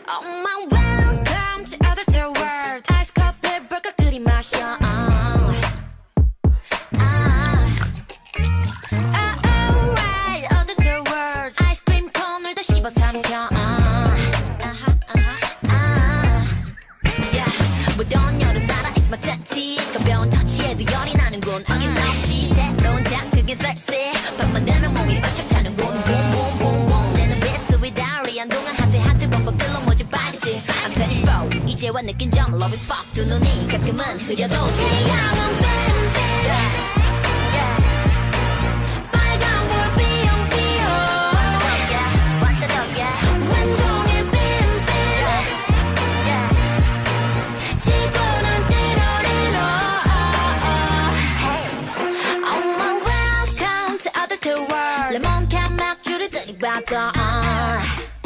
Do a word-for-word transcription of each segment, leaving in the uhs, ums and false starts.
Oh my welcome to other two world. 아이스 커피 불까 끓이 마셔. uh. uh. Oh, alright, other two world. 아이스크림 콘을 다 씹어 삼켜. uh. uh-huh, uh-huh, uh. yeah. 무더운 여름나라 is my twenties. 가벼운 터치에도 열이 나는군. 어김없이 새로운 자극에 쌀쌀해. 밤만 되면 몸이 바짝 타는군. 봄봄봄봄 내는 비트 위다리 한동안 하트 하트 범벅들로 모집 빨개지. I'm twenty-four 이제와 느낀 점 love is fuck. 두 눈이 가끔은 흐려도 태양은 뱀뱀. 레몬캔 맥주를 들이받아. uh.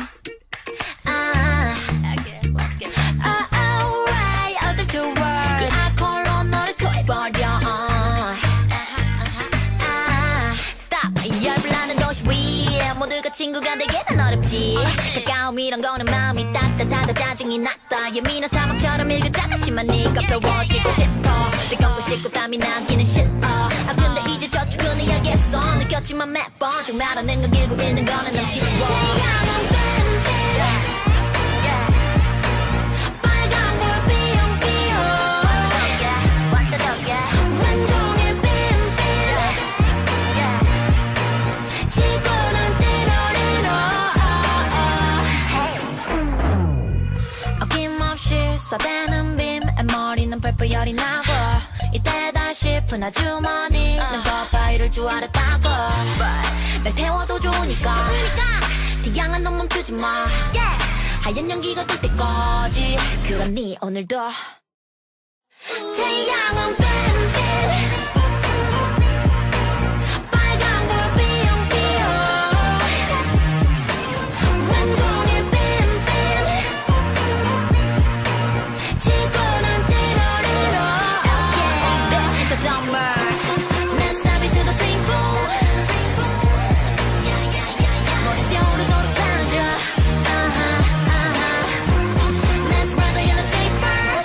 uh. okay, let's get it. Oh, alright, other two words. 이 알코올로 너를 토해버려. uh. uh-huh, uh. Stop, 열불나는 도시 위에 모두가 친구가 되기는 어렵지. 가까움이란 거는 마음이 따뜻하다 짜증이 났다. 예민한 사막처럼 일교차가 심한 네가 배워지고 싶어. 뜨겁고 싶고 땀이 나기는 싫어. 아 근데 이제 저 출근해야겠어. 느꼈지만 매번 좀 말하는 건 길고 읽는 거는 너무 쉬워. 태양은 뱀뱀. 빨간 불 삐용삐용. 왼종일 뱀뱀. 지구는 띠로리로. 어김없이 쏴대는 빔에 머리는 펄펄 열이 나고. 이때다 싶은 아주머니 난 거봐 이럴 줄 알았다고. 날 태워도 좋으니까 태양아 넌 멈추지 마. 하얀 연기가 뜰 때까지. 그럼 네 오늘도 태양은 뱀뱀. 빨간 불 삐용삐용. 왼종일 뱀뱀. 지구는 띠로리로. It's the summer. Let's dive into the swimming pool. 머리띠으로 돌아가자. Uh-huh, uh-huh. Let's ride the yellow skateboard.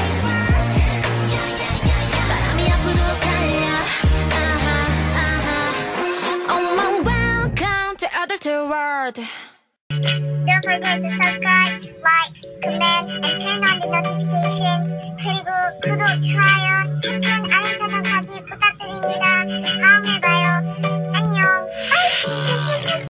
바람이 아프도록 달려. Uh-huh, uh-huh. Oh my welcome to other two world. Don't forget to subscribe, like, comment, and turn on the notifications. 그리고 구독, 좋아요, 댓글, 알림 설정까지 부탁드립니다. 다음에 봐요. 안녕.